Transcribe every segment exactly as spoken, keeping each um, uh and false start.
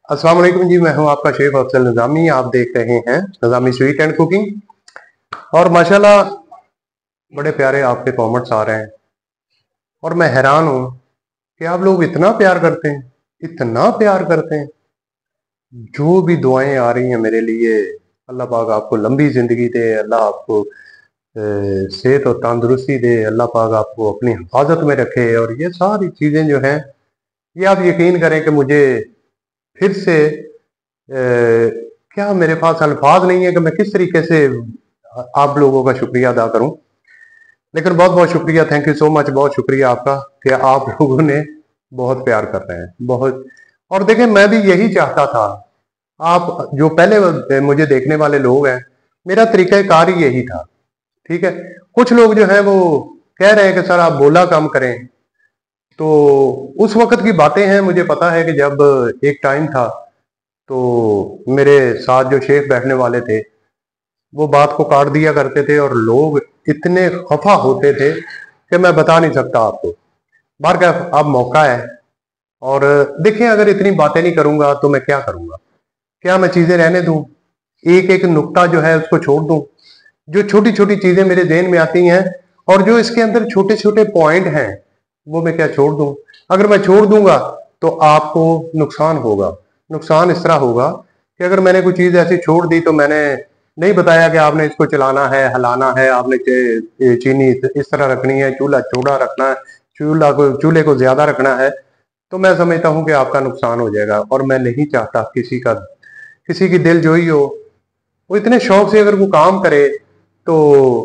अस्सलाम वालेकुम जी, मैं हूं आपका शेफ अफजल निज़ामी। आप देख रहे हैं निज़ामी स्वीट एंड कुकिंग। और माशाल्लाह बड़े प्यारे आपके कमेंट्स आ रहे हैं और मैं हैरान हूं कि आप लोग इतना प्यार करते हैं, इतना प्यार करते हैं। जो भी दुआएं आ रही हैं मेरे लिए, अल्लाह पाक आपको लंबी जिंदगी दे, अल्लाह आपको अ, सेहत और तंदुरुस्ती दे, अल्लाह पाक आपको अपनी हिफाजत में रखे। और ये सारी चीजें जो हैं, ये आप यकीन करें कि मुझे फिर से अ, क्या मेरे पास अल्फाज नहीं है कि मैं किस तरीके से आप लोगों का शुक्रिया अदा करूं। लेकिन बहुत बहुत शुक्रिया, थैंक यू सो मच, बहुत शुक्रिया आपका कि आप लोगों ने बहुत प्यार कर रहे हैं, बहुत। और देखें, मैं भी यही चाहता था। आप जो पहले मुझे देखने वाले लोग हैं, मेरा तरीकाकार ही यही था। ठीक है, कुछ लोग जो है वो कह रहे हैं कि सर आप बोला काम करें। तो उस वक्त की बातें हैं, मुझे पता है कि जब एक टाइम था तो मेरे साथ जो शेख बैठने वाले थे वो बात को काट दिया करते थे और लोग इतने खफा होते थे कि मैं बता नहीं सकता आपको। बार का अब मौका है। और देखिए, अगर इतनी बातें नहीं करूंगा तो मैं क्या करूंगा? क्या मैं चीजें रहने दूं? एक एक नुक्ता जो है उसको छोड़ दूं? जो छोटी छोटी चीजें मेरे ज़हन में आती हैं और जो इसके अंदर छोटे छोटे पॉइंट हैं, वो मैं क्या छोड़ दूं? अगर मैं छोड़ दूंगा तो आपको नुकसान होगा। नुकसान इस तरह होगा कि अगर मैंने कोई चीज ऐसी छोड़ दी तो मैंने नहीं बताया कि आपने इसको चलाना है, हिलाना है, आपने चे- चीनी इस तरह रखनी है, चूल्हा छोटा रखना है, चूल्हा को चूल्हे को ज्यादा रखना है, तो मैं समझता हूं कि आपका नुकसान हो जाएगा। और मैं नहीं चाहता किसी का किसी की दिल जोई हो। वो इतने शौक से अगर वो काम करे तो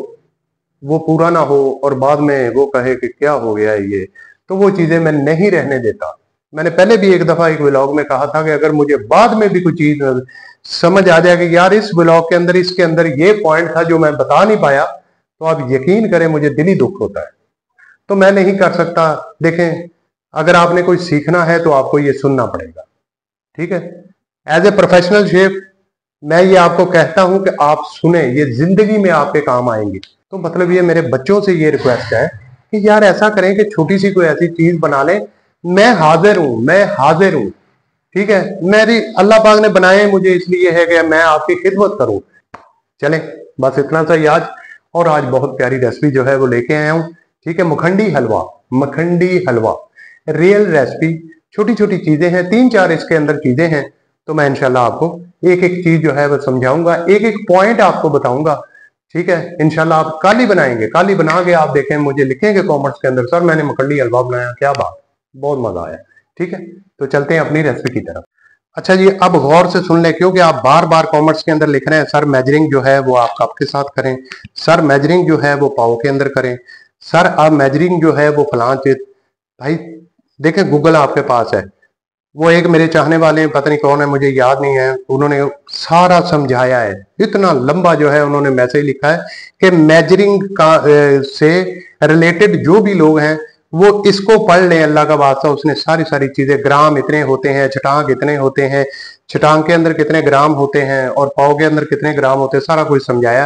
वो पूरा ना हो और बाद में वो कहे कि क्या हो गया है ये। तो वो चीजें मैं नहीं रहने देता। मैंने पहले भी एक दफा एक व्लॉग में कहा था कि अगर मुझे बाद में भी कोई चीज समझ आ जाए कि यार इस व्लॉग के अंदर इसके अंदर ये पॉइंट था जो मैं बता नहीं पाया, तो आप यकीन करें मुझे दिली दुख होता है। तो मैं नहीं कर सकता। देखें, अगर आपने कोई सीखना है तो आपको ये सुनना पड़ेगा। ठीक है, एज ए प्रोफेशनल शेफ मैं ये आपको कहता हूं कि आप सुने, ये जिंदगी में आपके काम आएंगी। तो मतलब ये मेरे बच्चों से ये रिक्वेस्ट है कि यार ऐसा करें कि छोटी सी कोई ऐसी चीज बना लें। मैं हाजिर हूं, मैं हाजिर हूं। ठीक है, मेरी अल्लाह पाक ने बनाए मुझे इसलिए है कि मैं आपकी खिदमत करूं। चले, बस इतना सा ही आज। और आज बहुत प्यारी रेसिपी जो है वो लेके आया हूं। ठीक है, मखंडी हलवा। मखंडी हलवा रियल रेसिपी। छोटी छोटी चीजें हैं, तीन चार इसके अंदर चीजें हैं। तो मैं इंशाल्लाह आपको एक एक चीज जो है वो समझाऊंगा, एक एक पॉइंट आपको बताऊंगा। ठीक है, इंशाल्लाह आप कल ही बनाएंगे, कल ही बना के आप देखें, मुझे लिखेंगे कमेंट्स के अंदर, सर मैंने मखंडी हलवा बनाया, क्या बात, बहुत मजा आया। ठीक है, तो चलते हैं अपनी रेसिपी की तरफ। अच्छा जी, अब गौर से सुन लें, क्योंकि आप बार बार कमेंट्स के अंदर लिख रहे हैं सर मेजरिंग जो है वो आप कप के साथ करें, सर मेजरिंग जो है वो पाव के अंदर करें, सर आप मेजरिंग जो है वो फलां चीज। भाई देखें, गूगल आपके पास है। वो एक मेरे चाहने वाले हैं, पता नहीं कौन है, मुझे याद नहीं है, उन्होंने सारा समझाया है। इतना लंबा जो है उन्होंने मैसेज लिखा है कि मेजरिंग का ए, से रिलेटेड जो भी लोग हैं वो इसको पढ़ लें, अल्लाह का वास्ता। उसने सारी सारी चीजें, ग्राम इतने होते हैं, छटांग इतने होते हैं, छटांग के अंदर कितने ग्राम होते हैं और पाव के अंदर कितने ग्राम होते हैं, सारा कुछ समझाया।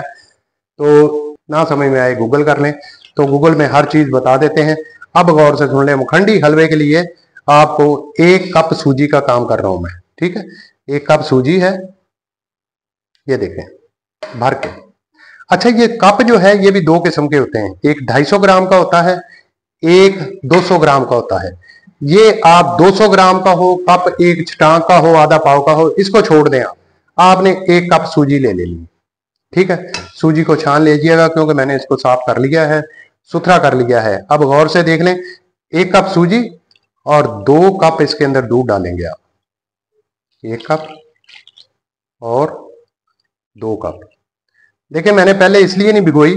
तो ना समझ में आए गूगल कर लें, तो गूगल में हर चीज बता देते हैं। अब गौर से सुन लें, मखंडी हलवे के लिए आपको एक कप सूजी का काम कर रहा हूं मैं। ठीक है, एक कप सूजी है, ये देखें भर के। अच्छा, ये कप जो है ये भी दो किस्म के होते हैं, एक ढाई सौ ग्राम का होता है, एक दो सौ ग्राम का होता है। ये आप दो सौ ग्राम का हो कप, एक छटांग का हो, आधा पाव का हो, इसको छोड़ दें आप। आपने एक कप सूजी ले लेनी। ठीक है, सूजी को छान लीजिएगा क्योंकि मैंने इसको साफ कर लिया है, सुथरा कर लिया है। अब गौर से देख लें, एक कप सूजी और दो कप इसके अंदर दूध डालेंगे आप। एक कप और दो कप। देखिए, मैंने पहले इसलिए नहीं भिगोई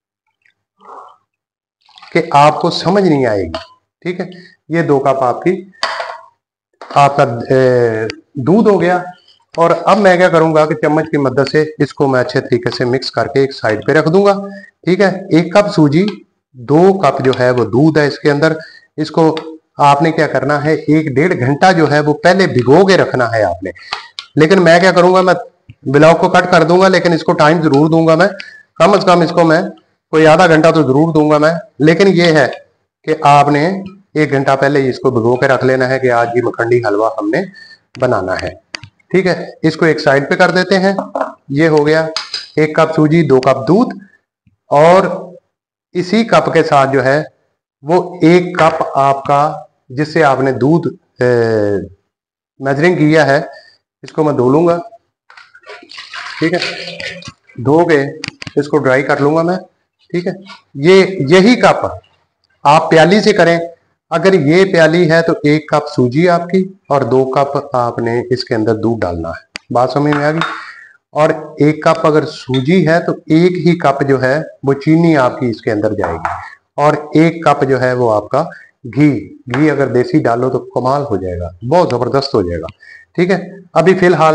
कि आपको समझ नहीं आएगी। ठीक है, ये दो कप आपकी आपका दूध हो गया। और अब मैं क्या करूंगा कि चम्मच की मदद से इसको मैं अच्छे तरीके से मिक्स करके एक साइड पे रख दूंगा। ठीक है, एक कप सूजी, दो कप जो है वो दूध है इसके अंदर। इसको आपने क्या करना है, एक डेढ़ घंटा जो है वो पहले भिगो के रखना है आपने। लेकिन मैं क्या करूंगा, मैं ब्लॉग को कट कर दूंगा, लेकिन इसको टाइम जरूर दूंगा मैं। कम से कम इसको मैं कोई आधा घंटा तो जरूर दूंगा मैं। लेकिन ये है कि आपने एक घंटा पहले ही इसको भिगो के रख लेना है कि आज ये मखंडी हलवा हमने बनाना है। ठीक है, इसको एक साइड पे कर देते हैं। ये हो गया एक कप सूजी, दो कप दूध, और इसी कप के साथ जो है वो एक कप आपका जिससे आपने दूध मेजरिंग किया है, इसको मैं धो लूंगा। ठीक है, धो के इसको ड्राई कर लूंगा मैं। ठीक है, ये यही कप आप प्याली से करें। अगर ये प्याली है तो एक कप सूजी आपकी और दो कप आपने इसके अंदर दूध डालना है। बात समझ में आ गई? और एक कप अगर सूजी है तो एक ही कप जो है वो चीनी आपकी इसके अंदर जाएगी, और एक कप जो है वो आपका घी। घी अगर देसी डालो तो कमाल हो जाएगा, बहुत जबरदस्त हो जाएगा। ठीक है, अभी फिलहाल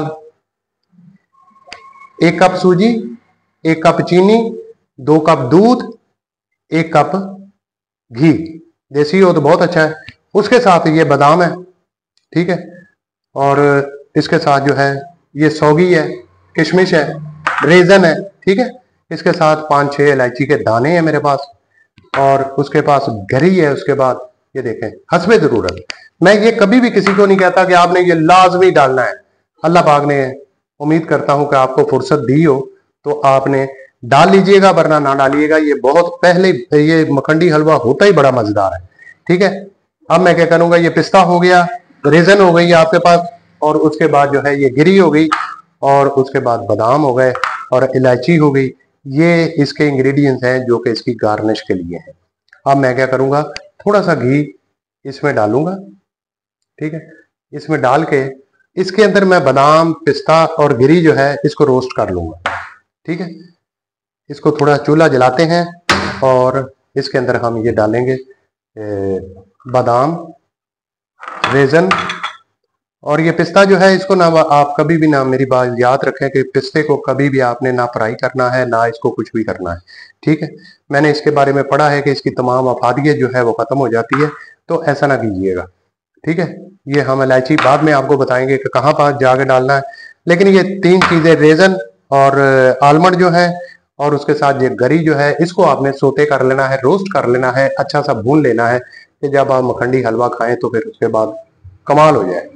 एक कप सूजी, एक कप चीनी, दो कप दूध, एक कप घी, देसी हो तो बहुत अच्छा है। उसके साथ ये बादाम है। ठीक है, और इसके साथ जो है ये सौगी है, किशमिश है, रेजन है। ठीक है, इसके साथ पांच छह इलायची के दाने हैं मेरे पास, और उसके पास गरी है। उसके बाद ये देखें हस्बे जरूरत। मैं ये कभी भी किसी को नहीं कहता कि आपने ये लाजमी डालना है। अल्लाह पाक ने, उम्मीद करता हूं कि आपको फुर्सत दी हो तो आपने डाल लीजिएगा, वरना ना डालिएगा। ये बहुत पहले ये मखंडी हलवा होता ही बड़ा मजेदार है। ठीक है, अब मैं क्या करूंगा, ये पिस्ता हो गया, रेजन हो गई आपके पास, और उसके बाद जो है ये गिरी हो गई, और उसके बाद बादाम हो गए, और इलायची हो गई। ये इसके इंग्रेडिएंट्स हैं जो कि इसकी गार्निश के लिए हैं। अब मैं क्या करूंगा, थोड़ा सा घी इसमें डालूंगा। ठीक है, इसमें डाल के इसके अंदर मैं बादाम, पिस्ता और गिरी जो है इसको रोस्ट कर लूंगा। ठीक है, इसको थोड़ा चूल्हा जलाते हैं, और इसके अंदर हम ये डालेंगे बादाम, रेजन, और ये पिस्ता जो है इसको ना आप कभी भी ना, मेरी बात याद रखें कि पिस्ते को कभी भी आपने ना फ्राई करना है, ना इसको कुछ भी करना है। ठीक है, मैंने इसके बारे में पढ़ा है कि इसकी तमाम अफादियत जो है वो खत्म हो जाती है, तो ऐसा ना कीजिएगा। ठीक है, ये हम इलायची बाद में आपको बताएंगे कि कहाँ पर जाके डालना है, लेकिन ये तीन चीजें, रेजन और आलमंड जो है, और उसके साथ ये गरी जो है, इसको आपने सोते कर लेना है, रोस्ट कर लेना है, अच्छा सा भून लेना है कि जब आप मखंडी हलवा खाएं तो फिर उसके बाद कमाल हो जाए।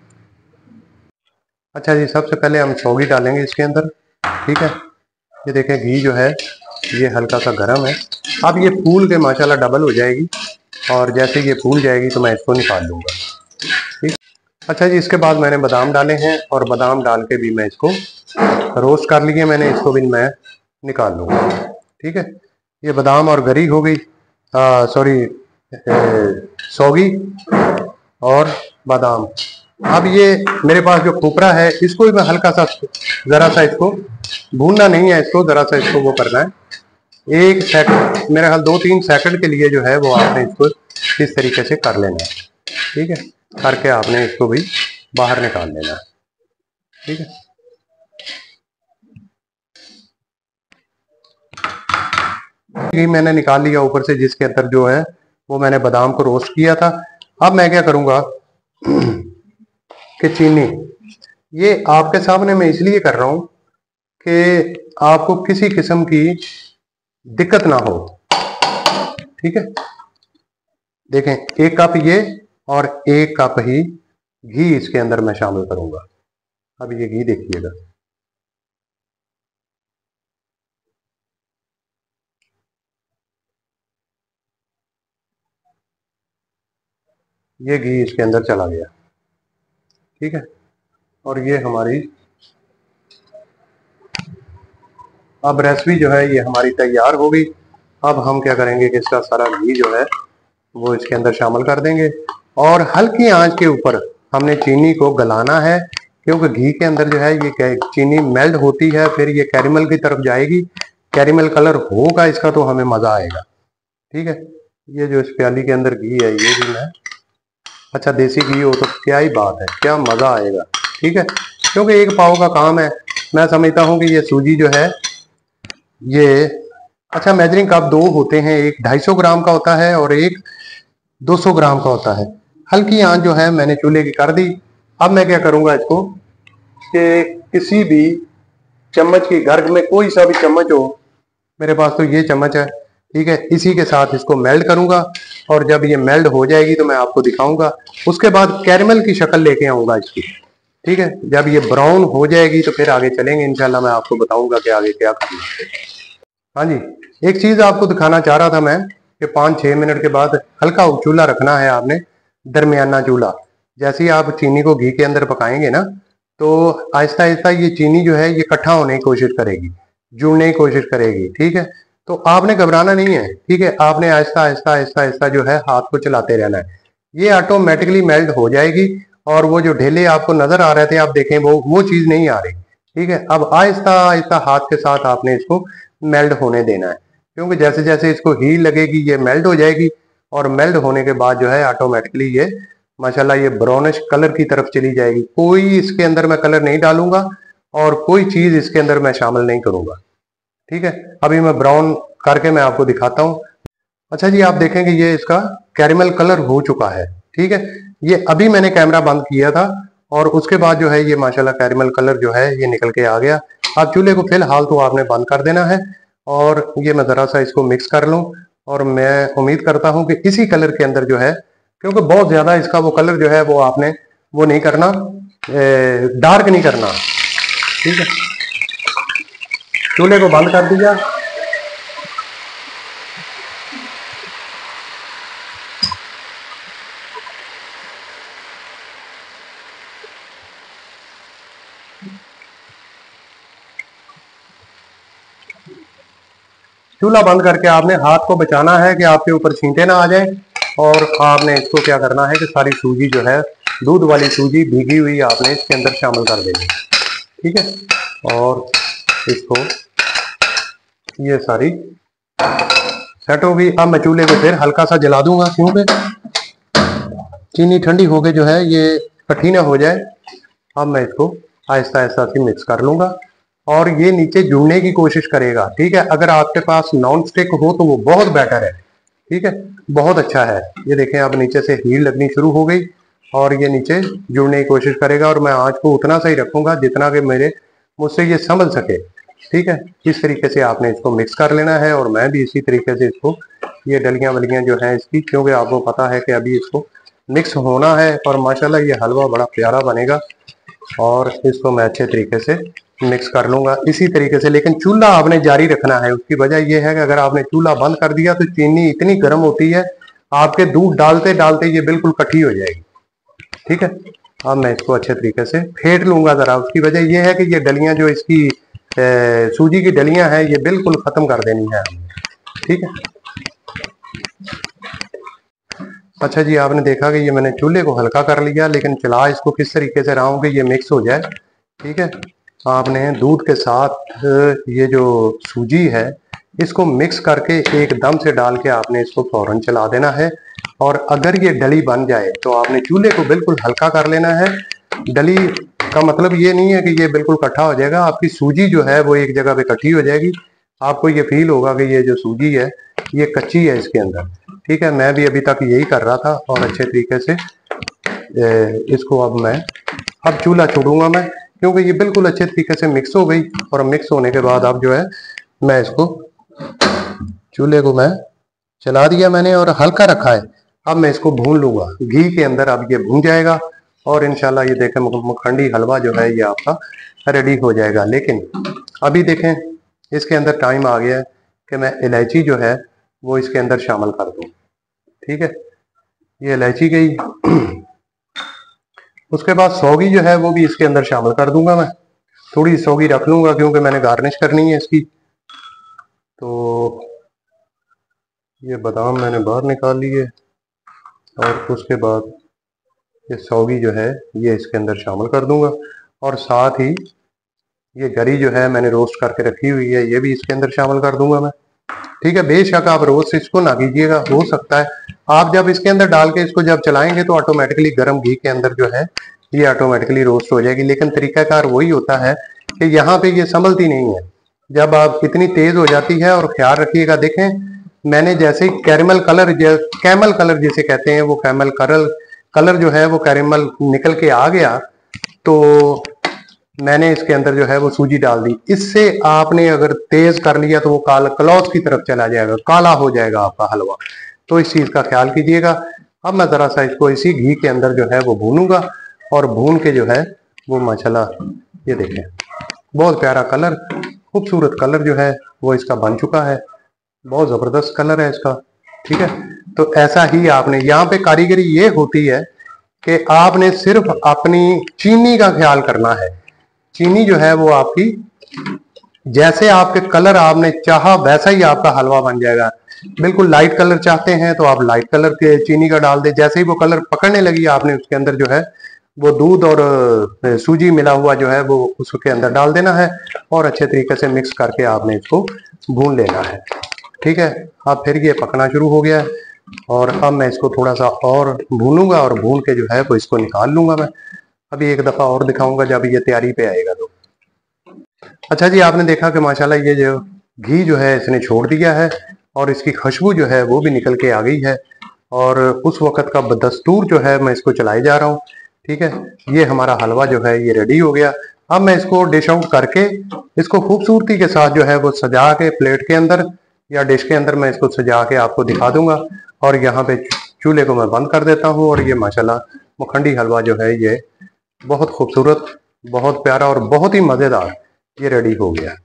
अच्छा जी, सबसे पहले हम सौगी डालेंगे इसके अंदर। ठीक है, ये देखें घी जो है ये हल्का सा गर्म है। अब ये फूल के माशाल्लाह डबल हो जाएगी, और जैसे ये फूल जाएगी तो मैं इसको निकाल लूँगा। ठीक, अच्छा जी, इसके बाद मैंने बादाम डाले हैं, और बादाम डाल के भी मैं इसको रोस्ट कर लिए मैंने, इसको भी मैं निकाल लूँगा। ठीक है, ये बादाम और गरी हो गई, सॉरी सौगी और बादाम। अब ये मेरे पास जो खोपरा है इसको भी मैं हल्का सा, जरा सा इसको भूनना नहीं है, इसको जरा सा इसको वो करना है। एक सेकंड, मेरे ख्याल दो तीन सेकंड के लिए जो है वो आपने इसको इस तरीके से कर लेना है। ठीक है, करके आपने इसको भी बाहर निकाल लेना है। ठीक है, घी मैंने निकाल लिया ऊपर से, जिसके अंदर जो है वो मैंने बादाम को रोस्ट किया था। अब मैं क्या करूंगा कि चीनी, ये आपके सामने मैं इसलिए कर रहा हूं कि आपको किसी किस्म की दिक्कत ना हो। ठीक है, देखें एक कप ये और एक कप ही घी इसके अंदर मैं शामिल करूंगा। अब ये घी देखिएगा, ये घी इसके अंदर चला गया। ठीक है, और ये हमारी अब रेसिपी जो है ये हमारी तैयार हो गई। अब हम क्या करेंगे कि इसका सारा घी जो है वो इसके अंदर शामिल कर देंगे, और हल्की आंच के ऊपर हमने चीनी को गलाना है, क्योंकि घी के अंदर जो है ये चीनी मेल्ट होती है, फिर ये कैरेमल की तरफ जाएगी, कैरेमल कलर होगा इसका तो हमें मजा आएगा। ठीक है, ये जो इस प्याली के अंदर घी है ये भी मैं, अच्छा देसी घी हो तो क्या ही बात है, क्या मजा आएगा। ठीक है, क्योंकि एक पाव का काम है। मैं समझता हूँ कि ये सूजी जो है ये, अच्छा मेजरिंग कप दो होते हैं, एक ढाई सौ ग्राम का होता है और एक दो सौ ग्राम का होता है। हल्की आंच जो है मैंने चूल्हे की कर दी। अब मैं क्या करूंगा इसको कि किसी भी चम्मच की, घर में कोई सा भी चम्मच हो, मेरे पास तो ये चम्मच है। ठीक है, इसी के साथ इसको मेल्ट करूंगा, और जब ये मेल्ट हो जाएगी तो मैं आपको दिखाऊंगा। उसके बाद कैरेमल की शक्ल लेके आऊंगा इसकी। ठीक है, जब ये ब्राउन हो जाएगी तो फिर आगे चलेंगे इंशाल्लाह, मैं आपको बताऊंगा कि आगे क्या करना है। हाँ जी, एक चीज आपको दिखाना चाह रहा था मैं कि पाँच छह मिनट के बाद हल्का चूल्हा रखना है आपने, दरमियाना चूल्हा। जैसे ही आप चीनी को घी के अंदर पकाएंगे ना, तो आहिस्ता आहिस्ता ये चीनी जो है ये इकट्ठा होने की कोशिश करेगी, जुड़ने की कोशिश करेगी। ठीक है, तो आपने घबराना नहीं है। ठीक है, आपने आहिस्ता आहिस्ता आहिस्ता आहिस्ता जो है हाथ को चलाते रहना है, ये ऑटोमेटिकली मेल्ट हो जाएगी। और वो जो ढेले आपको नजर आ रहे थे, आप देखें वो वो चीज नहीं आ रही। ठीक है, अब आहिस्ता आहिस्ता हाथ के साथ आपने इसको मेल्ट होने देना है, क्योंकि जैसे जैसे इसको हीट लगेगी ये मेल्ट हो जाएगी, और मेल्ट होने के बाद जो है ऑटोमेटिकली ये माशाल्लाह ये ब्राउनिश कलर की तरफ चली जाएगी। कोई इसके अंदर मैं कलर नहीं डालूंगा और कोई चीज इसके अंदर मैं शामिल नहीं करूंगा। ठीक है, अभी मैं ब्राउन करके मैं आपको दिखाता हूँ। अच्छा जी, आप देखेंगे ये इसका कैरेमल कलर हो चुका है। ठीक है, ये अभी मैंने कैमरा बंद किया था और उसके बाद जो है ये माशाल्लाह कैरेमल कलर जो है ये निकल के आ गया। अब चूल्हे को फिलहाल तो आपने बंद कर देना है, और ये मैं जरा सा इसको मिक्स कर लूं। और मैं उम्मीद करता हूं कि इसी कलर के अंदर जो है, क्योंकि बहुत ज्यादा इसका वो कलर जो है वो आपने वो नहीं करना, डार्क नहीं करना। ठीक है, चूल्हे को बंद कर दिया। चूल्हा बंद करके आपने हाथ को बचाना है कि आपके ऊपर छींटे ना आ जाएं। और आपने इसको क्या करना है कि सारी सूजी जो है, दूध वाली सूजी भीगी हुई, आपने इसके अंदर शामिल कर देनी। ठीक है, और इसको ये सारी सेट होगी। अब मैं चूल्हे को फिर हल्का सा जला दूंगा, क्योंकि चीनी ठंडी हो गई जो है ये इकट्ठी ना हो जाए। अब मैं इसको आहिस्ता आहिस्ता से मिक्स कर लूंगा और ये नीचे जुड़ने की कोशिश करेगा। ठीक है, अगर आपके पास नॉन स्टिक हो तो वो बहुत बेटर है। ठीक है, बहुत अच्छा है। ये देखें, अब नीचे से हीट लगनी शुरू हो गई और ये नीचे जुड़ने की कोशिश करेगा, और मैं आंच को उतना सा ही रखूंगा जितना कि मेरे मुझसे ये संभल सके। ठीक है, इस तरीके से आपने इसको मिक्स कर लेना है, और मैं भी इसी तरीके से इसको, ये डलियां वलियां जो हैं इसकी, क्योंकि आपको पता है कि अभी इसको मिक्स होना है, और माशाल्लाह ये हलवा बड़ा प्यारा बनेगा। और इसको मैं अच्छे तरीके से मिक्स कर लूंगा इसी तरीके से। लेकिन चूल्हा आपने जारी रखना है। उसकी वजह यह है कि अगर आपने चूल्हा बंद कर दिया तो चीनी इतनी गर्म होती है, आपके दूध डालते डालते ये बिल्कुल कठी हो जाएगी। ठीक है, अब मैं इसको अच्छे तरीके से फेंट लूंगा जरा। उसकी वजह यह है कि ये डलियां जो इसकी ए, सूजी की डलियां हैं ये बिल्कुल खत्म कर देनी है। ठीक है, अच्छा जी, आपने देखा कि ये मैंने चूल्हे को हल्का कर लिया, लेकिन चला इसको किस तरीके से रहा हूं कि ये मिक्स हो जाए। ठीक है, आपने दूध के साथ ये जो सूजी है इसको मिक्स करके एकदम से डाल के आपने इसको फौरन चला देना है। और अगर ये डली बन जाए तो आपने चूल्हे को बिल्कुल हल्का कर लेना है। डली का मतलब ये नहीं है कि ये बिल्कुल इकट्ठा हो जाएगा, आपकी सूजी जो है वो एक जगह पे इकट्ठी हो जाएगी। आपको ये फील होगा कि ये जो सूजी है ये कच्ची है इसके अंदर। ठीक है, मैं भी अभी तक यही कर रहा था, और अच्छे तरीके से इसको अब मैं अब चूल्हा छोड़ूंगा मैं, क्योंकि ये बिल्कुल अच्छे तरीके से मिक्स हो गई। और मिक्स होने के बाद अब जो है मैं इसको चूल्हे को मैं चला दिया मैंने और हल्का रखा है। अब मैं इसको भून लूंगा घी के अंदर। अब ये भून जाएगा और इंशाल्लाह ये देखें मखंडी हलवा जो है ये आपका रेडी हो जाएगा। लेकिन अभी देखें इसके अंदर टाइम आ गया है कि मैं इलायची जो है वो इसके अंदर शामिल कर दूं। ठीक है, ये इलायची गई। उसके बाद सौगी जो है वो भी इसके अंदर शामिल कर दूंगा मैं। थोड़ी सौगी रख लूंगा क्योंकि मैंने गार्निश करनी है इसकी। तो ये बादाम मैंने बाहर निकाल लिए, और उसके बाद ये सौगी जो है ये इसके अंदर शामिल कर दूंगा। और साथ ही ये गरी जो है मैंने रोस्ट करके रखी हुई है ये भी इसके अंदर शामिल कर दूंगा मैं। ठीक है, बेशक आप रोस्ट इसको ना कीजिएगा, हो सकता है आप जब इसके अंदर डाल के इसको जब चलाएंगे तो ऑटोमेटिकली गर्म घी के अंदर जो है ये ऑटोमेटिकली रोस्ट हो जाएगी। लेकिन तरीकाकार वही होता है कि यहाँ पे ये संभलती नहीं है, जब आप इतनी तेज हो जाती है। और ख्याल रखिएगा, देखें मैंने जैसे कैरेमल कलर, कैमल कलर जिसे कहते हैं, वो कैमल कलर कलर जो है वो कैरेमल निकल के आ गया, तो मैंने इसके अंदर जो है वो सूजी डाल दी। इससे आपने अगर तेज कर लिया तो वो काला क्लॉथ की तरफ चला जाएगा, काला हो जाएगा आपका हलवा। तो इस चीज का ख्याल कीजिएगा। अब मैं जरा सा इसको इसी घी के अंदर जो है वो भूनूंगा, और भून के जो है वो माशाल्लाह ये देखें, बहुत प्यारा कलर, खूबसूरत कलर जो है वो इसका बन चुका है। बहुत जबरदस्त कलर है इसका। ठीक है, तो ऐसा ही आपने यहाँ पे कारीगरी ये होती है कि आपने सिर्फ अपनी चीनी का ख्याल करना है। चीनी जो है वो आपकी, जैसे आपके कलर आपने चाहा वैसा ही आपका हलवा बन जाएगा। बिल्कुल लाइट कलर चाहते हैं तो आप लाइट कलर के चीनी का डाल दें। जैसे ही वो कलर पकड़ने लगी आपने उसके अंदर जो है वो दूध और सूजी मिला हुआ जो है वो उसके अंदर डाल देना है और अच्छे तरीके से मिक्स करके आपने इसको भून लेना है। ठीक है, अब फिर ये पकना शुरू हो गया है और अब मैं इसको थोड़ा सा और भूनूंगा और भून के जो है वो इसको निकाल लूंगा। मैं अभी एक दफा और दिखाऊंगा जब ये तैयारी पे आएगा तो। अच्छा जी, आपने देखा कि माशाल्लाह ये जो घी जो है इसने छोड़ दिया है और इसकी खुशबू जो है वो भी निकल के आ गई है और उस वक्त का बदस्तूर जो है मैं इसको चलाए जा रहा हूँ। ठीक है, ये हमारा हलवा जो है ये रेडी हो गया। अब मैं इसको डिश आउट करके इसको खूबसूरती के साथ जो है वो सजा के प्लेट के अंदर या डिश के अंदर मैं इसको सजा के आपको दिखा दूंगा। और यहाँ पे चूल्हे को मैं बंद कर देता हूँ और ये माशाल्लाह मखंडी हलवा जो है ये बहुत खूबसूरत, बहुत प्यारा और बहुत ही मज़ेदार ये रेडी हो गया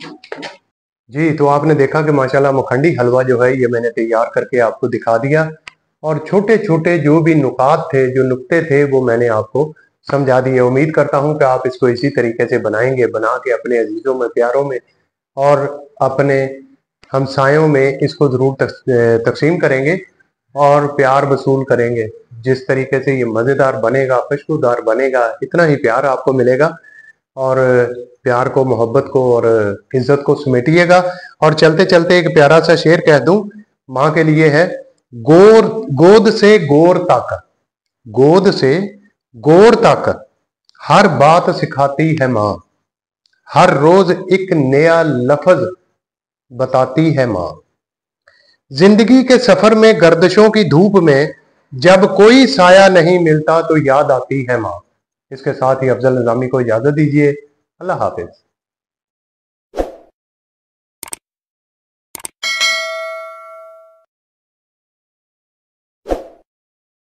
जी। तो आपने देखा कि माशाल्लाह मखंडी हलवा जो है ये मैंने तैयार करके आपको दिखा दिया और छोटे छोटे जो भी नुकात थे, जो नुक्ते थे, वो मैंने आपको समझा दिए। उम्मीद करता हूं कि आप इसको इसी तरीके से बनाएंगे, बना के अपने अजीजों में, प्यारों में और अपने हमसायों में इसको जरूर तकसीम करेंगे और प्यार वसूल करेंगे। जिस तरीके से ये मज़ेदार बनेगा, खुशबूदार बनेगा, इतना ही प्यार आपको मिलेगा। और प्यार को, मोहब्बत को और इज्जत को समेटिएगा। और चलते चलते एक प्यारा सा शेर कह दूं, माँ के लिए है। गोर गोद से गोर तक, गोद से गोर तक हर बात सिखाती है माँ, हर रोज एक नया लफ्ज बताती है माँ। जिंदगी के सफर में, गर्दिशों की धूप में, जब कोई साया नहीं मिलता तो याद आती है माँ। इसके साथ ही अफजल निजामी को इजाजत दीजिए। अल्लाह हाफिज।